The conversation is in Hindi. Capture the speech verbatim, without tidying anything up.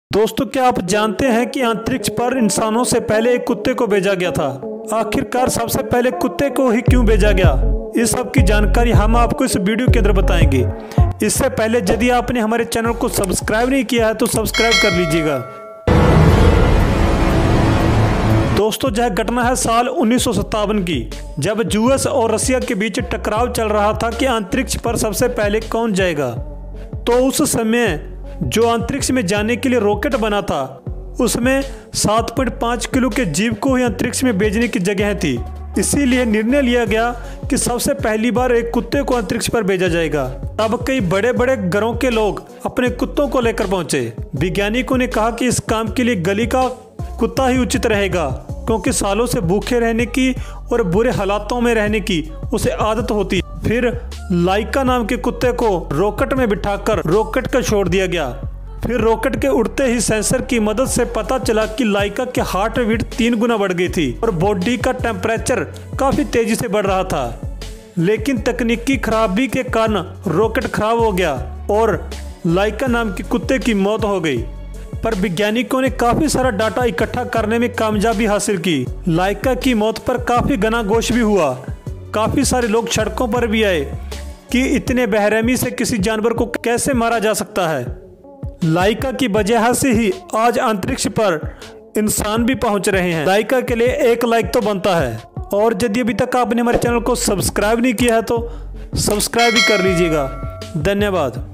दोस्तों, क्या आप जानते हैं कि अंतरिक्ष पर इंसानों से पहले एक कुत्ते को भेजा गया था। आखिरकार सबसे पहले कुत्ते को ही क्यों भेजा गया, इस सब की जानकारी हम आपको इस वीडियो के अंदर बताएंगे। इससे पहले यदि आपने हमारे चैनल को सब्सक्राइब नहीं किया है तो सब्सक्राइब कर लीजिएगा। दोस्तों, यह घटना है साल उन्नीस सौ सत्तावन की, जब यूएस और रसिया के बीच टकराव चल रहा था कि अंतरिक्ष पर सबसे पहले कौन जाएगा। तो उस समय जो अंतरिक्ष में जाने के लिए रॉकेट बना था, उसमें सात पॉइंट पाँच किलो के जीव को ही अंतरिक्ष में भेजने की जगह थी। इसीलिए निर्णय लिया गया कि सबसे पहली बार एक कुत्ते को अंतरिक्ष पर भेजा जाएगा। तब कई बड़े बड़े घरों के लोग अपने कुत्तों को लेकर पहुंचे। वैज्ञानिकों ने कहा कि इस काम के लिए गली का कुत्ता ही उचित रहेगा, क्योंकि सालों से भूखे रहने की और बुरे हालातों में रहने की उसे आदत होती है। फिर लाइका नाम के कुत्ते को रॉकेट में बिठाकर रॉकेट को छोड़ दिया गया। फिर रॉकेट के उड़ते ही सेंसर की मदद से पता चला कि लाइका की हार्ट बीट तीन गुना बढ़ गई थी और बॉडी का टेम्परेचर काफी तेजी से बढ़ रहा था। लेकिन तकनीकी खराबी के कारण रॉकेट खराब हो गया और लाइका नाम के कुत्ते की मौत हो गई। पर वैज्ञानिकों ने काफी सारा डाटा इकट्ठा करने में कामयाबी हासिल की। लाइका की मौत पर काफी घना गोश भी हुआ। काफी सारे लोग सड़कों पर भी आए कि इतने बेरहमी से किसी जानवर को कैसे मारा जा सकता है। लाइका की वजह से ही आज अंतरिक्ष पर इंसान भी पहुंच रहे हैं। लाइका के लिए एक लाइक तो बनता है, और यदि अभी तक आपने हमारे चैनल को सब्सक्राइब नहीं किया है तो सब्सक्राइब भी कर लीजिएगा। धन्यवाद।